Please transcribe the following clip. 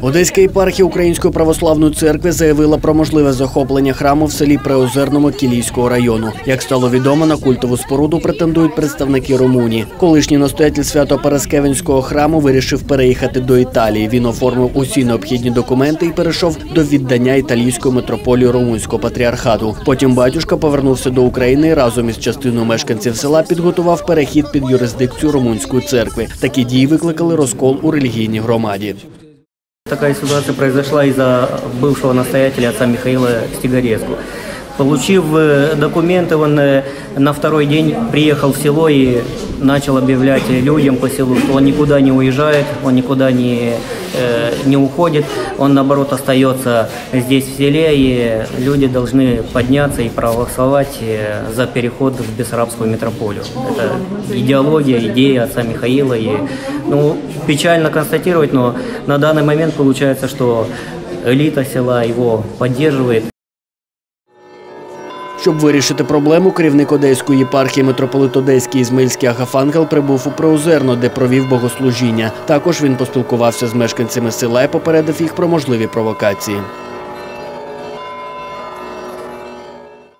Одеська єпархія Української православної церкви заявила про можливе захоплення храму в селі Приозерному Кілійського району. Як стало відомо, на культову споруду претендують представники Румунії. Колишній настоятель Свято-Параскевенського храму вирішив переїхати до Італії. Він оформив усі необхідні документи і перейшов до віддання італійської митрополії Румунського патріархату. Потім батюшка повернувся до України і разом із частиною мешканців села підготував перехід під юрисдикцію Румунської церкви. Такі дії викликали розкол у релігійній громаді. Такая ситуация произошла из-за бывшего настоятеля отца Михаила Стигареску. Получив документы, он на второй день приехал в село и начал объявлять людям по селу, что он никуда не уезжает, он никуда не уходит, он наоборот остается здесь в селе, и люди должны подняться и проголосовать за переход в Бессарабскую митрополию. Это идеология, идея отца Михаила. И, печально констатировать, но на данный момент получается, что элита села его поддерживает. Щоб вирішити проблему, керівник Одеської єпархії митрополит Одеський Ізмаїльський Агафангел прибув у Приозерно, де провів богослужіння. Також він поспілкувався з мешканцями села і попередив їх про можливі провокації.